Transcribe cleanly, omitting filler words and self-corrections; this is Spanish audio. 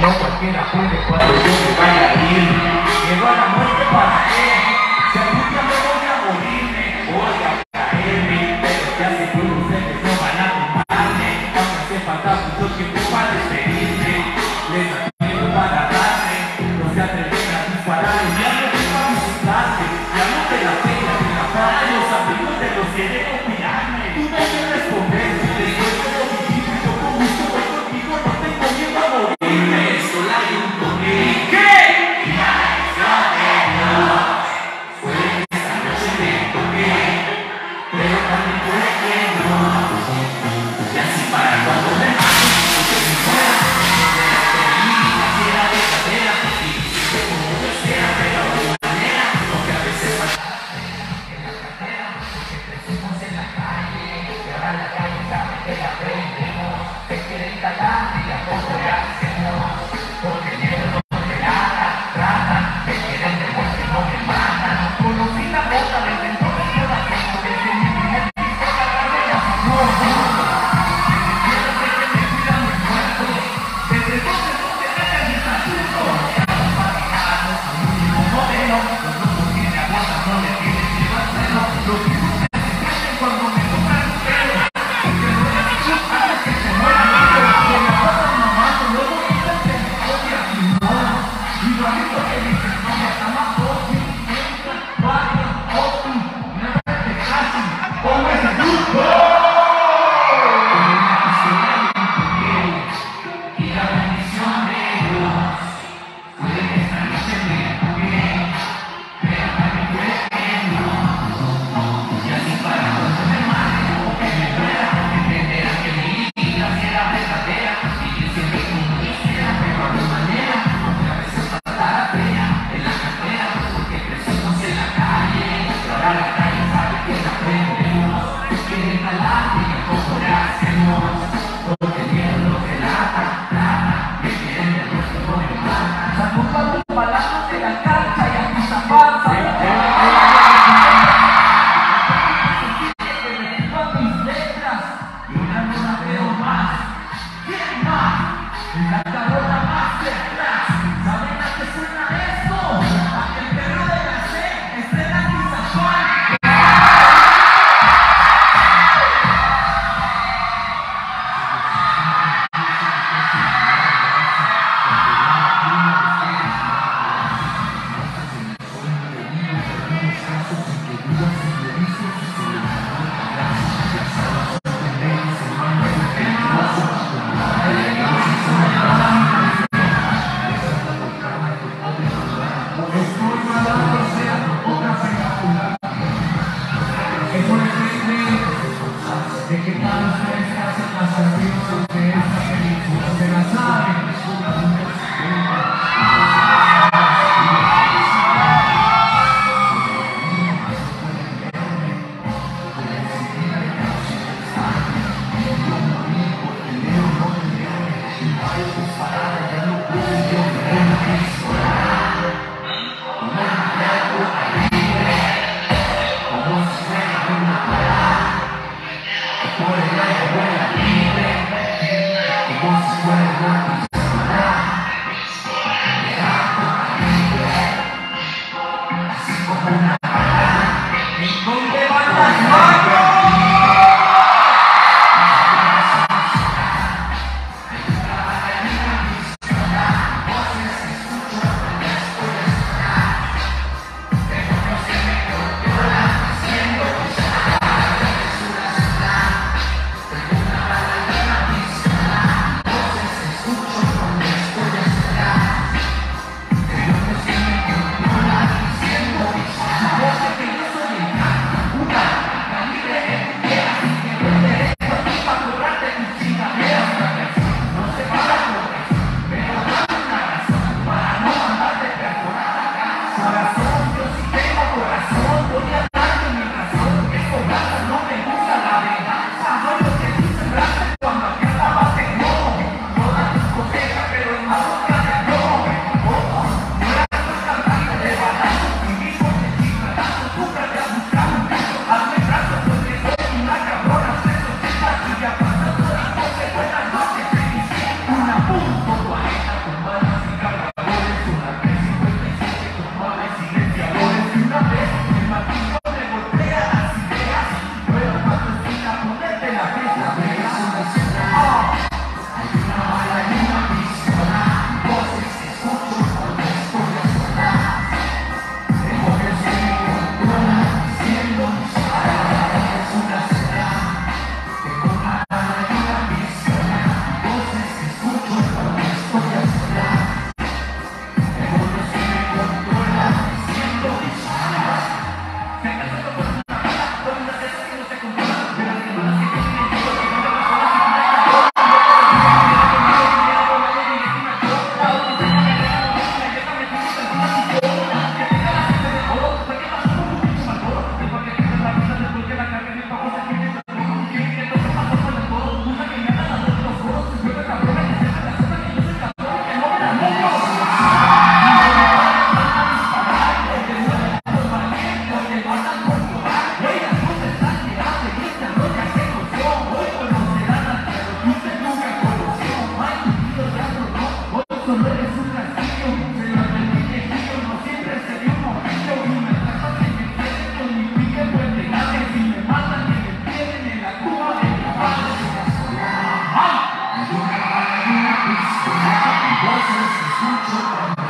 no cualquiera puede cuando yo me vaya a ir. Llego a la muerte para qué, si algún día me voy a morirme, voy a caerme, pero ya sé que ustedes no van a tomarme, aunque hace falta mucho tiempo para despedirme, les da tiempo para darme, no se atreven a disparar, el diablo que va a visitarme, ya no te la pena, te la para los amigos de los que deben opiarme, tú debes responder, después de lo vivido, yo con gusto voy contigo, no tengo miedo a morirme, esto la hay un poquito. ¿Qué? Pero también puede que no, y así para cuando me maten, porque si fuera, quisiera de cadera, y hiciste como yo sea, pero de manera, porque a veces falta en la cartera, porque crecimos en la calle, y ahora la calle sabe que la aprendemos, te quieren calar y a poco le hacemos, porque el miedo no te trata, te quieren de muerte, no me matan, conocí la boca del dentro del corazón, desde mi primer piso la carrera, no, quiero que me cuidan mis muertos, desde entonces no te dejan mis asuntos, para manejarnos a un mismo modelo, los grupos que me aguantan no le tienen miedo al suelo, los hijos se sienten cuando me tocan un pelo, que no les gusta que se mueran ellos, que me aguantan mamando, luego dicen que me odian y no, y lo único que dicen no me está más fácil, entra, vaya, open, nada de casi, como ese grupo. Y la bendición de Dios puede que esta noche me toque, pero también puede que no. Y así para cuando me maten o que me muera, entenderán que mi vida sí era verdadera, vivir siempre como yo quisiera, pero a mi manera, aunque a veces falta la fea en la cartera, porque crecimos en la calle, y ahora la calle sabe que la aprendemos, quieren jalar y a poco le hacemos, porque el miedo no te lata, me quieren de nuestro no me mata, saco para los balazos de la cancha y a mi zapata, mis letras, y una no la veo más. ¿Quién más? La carona más de atrás. ¿Saben a qué suena esto? A que el perro de la C estrena Tizapán. De que para ustedes hacen las canciones de esta película, se la saben. ¿Dónde van las manos? Voces escucho